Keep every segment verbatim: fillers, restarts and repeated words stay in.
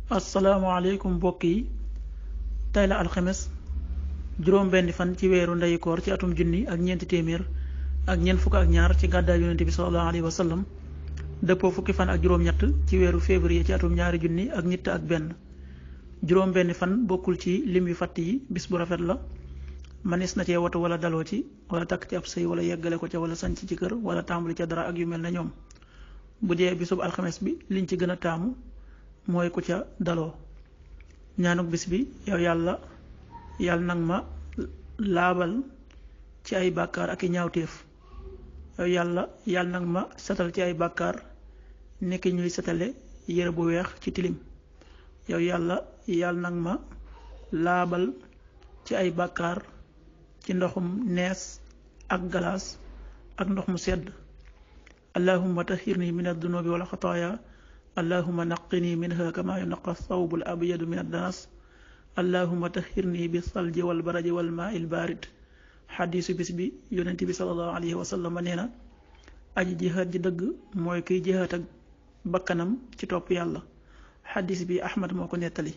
asalaamaaleykum mbokk yi tey la alxames juróom benn fan ci weeru ndeyu koor ci atum junni ak ñeenti téeméer ak ñeent fukk ak ñaar ci gàddaay yonente bi sallallahu alayhi wa sallam dëppoo fukki fan ak juróom-ñett ci weeru février ci atum ñaari junni ak ñett ak benn juróom benn fan bokkul ci lim yu fàtt yi bis bu rafet la manis na cee watu wala daloo ci wala takk ci ab sëy wala yeggale ko ca wala sanc ci kër wala tàmbali ca dara ak yu mel na ñoom bu dee bisub alxames bi liñ ci gën a taamu mooy ku ca daloo ñaanuk bis bi yow yàlla yàlla nag ma laabal ci ay bàkkaar ak i ñaawteef yow yàlla yàlla nag ma setal ci ay bàkkaar nekki ñuy setale yére bu weex ci tilim yow yàlla yàlla nag ma laabal ci ay bàkkaar ci ndoxum nees ak galaas ak ndox mu sedd allahumma tahhirni min ad-dunubi wal xataaya allahumma naqqini minha kama yunaqqa thawbu al-abyadu min ad-danas allahumma tahhirni bi salji wal baraji wal maa il barid xadiisu bis bi yonent bi sallallahu alayhi wa sallam nee na aji jihaat ji dëgg mooy kiy jihaat ak bakkanam ci topp yàlla xadiis bi ahmad moo ko nettali.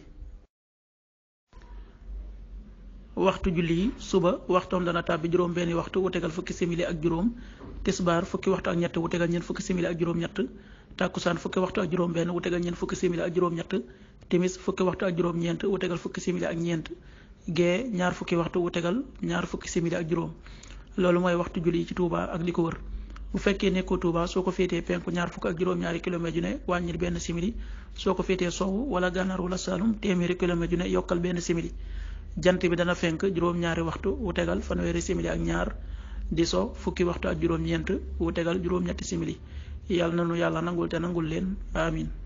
waxtu julli yi suba waxtoom dana tàbbi juróom benni waxtu wu tegal fukki simili ak juróom tisbaar fukki waxtu ak ñett wu tegal ñeent fukki simili ak juróom ñett tàkkusaan fukki waxtu ak juróom benn wu tegal ñeent fukki simili ak juróom ñett timis fukki waxtu ak juróom ñeent wu tegal fukki simili ak ñeent gee ñaar fukki waxtu wu tegal ñaar fukki simili ak juróom loolu mooy waxtu julli yi ci Touba ak li ko wër bu fekkee nekkoo Touba soo ko féetee penku ñaar fukk ak juróom-ñaari kilomètre yu ne wàññil benn simili soo ko féetee sowu wala gànnaar wala Saalum téeméeri kilomètre yu ne yokkal benn simili jant bi dana fenk juróom-ñaari waxtu wu tegal fanweeri simili ak ñaar di so fukki waxtu ak juróom-ñeent wu tegal juróom-ñetti simili yàlla na nu yàlla nangul te nangul leen amin